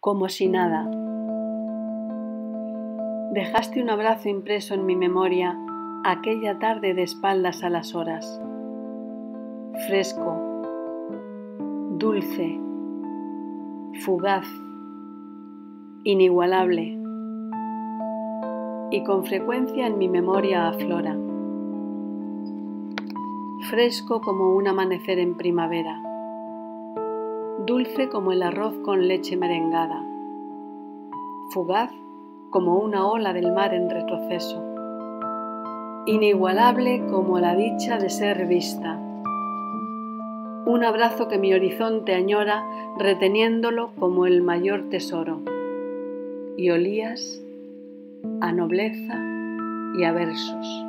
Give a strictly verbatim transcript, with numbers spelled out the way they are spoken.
como si nada. Dejaste un abrazo impreso en mi memoria aquella tarde de espaldas a las horas. Fresco, dulce, fugaz, inigualable, y con frecuencia en mi memoria aflora. Fresco como un amanecer en primavera, dulce como el arroz con leche merengada, fugaz como una ola del mar en retroceso, inigualable como la dicha de ser vista. Un abrazo que mi horizonte añora reteniéndolo como el mayor tesoro. Y olías a nobleza y a versos.